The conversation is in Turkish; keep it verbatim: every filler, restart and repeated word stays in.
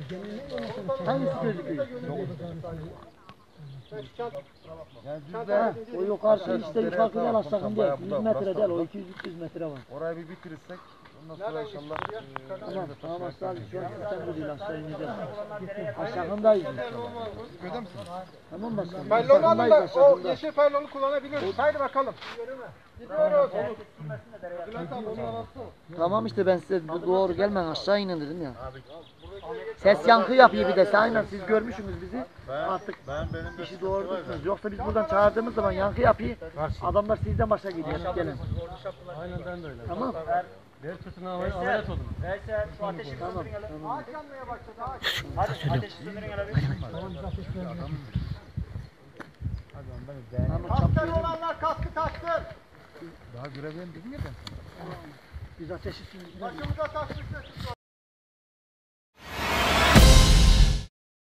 Hangisi gözüküyor? Yani düzde, O yukarısı işte yukarı değil aşağı değil. yüz metre değil o iki yüz üç yüz metre var. orayı bir bitirirsek ondan sonra inşallah e, Tamam tamam aşağı şu an sistem değil aşağı ineceğiz. Aşağındayız inşallah. Öde misin? Tamam başkanım. Faylonu Aşağındayız alırlar. O aşağında. yeşil faylonu kullanabiliriz. Haydi bakalım. Gidiyoruz. Bülent abi onlar atsın. Tamam işte ben size doğru gelmen aşağı inin dedim ya. Ses yankı yapıyor bir de. Aynen siz görmüşsünüz bizi. Artık Ben benim de işi doğru tutmuyoruz. Yoksa biz buradan çağırdığımız zaman yankı yapıyor. Adamlar sizden başa gidiyor. Gelin. Aynen ben de öyle. Tamam. Ver tutun ameliyat oldum. Veysel şu ateşi Tamam. söndürün hele. Tamam. Ağaç yanmaya başladı ağaç. Hadi ateşi söndürün hele bir. Tamam. Kaskları çapkın. olanlar kaskı taksın. daha görebilirim dedim ya ben. Biz ateşi sürdük. Başımıza taksın.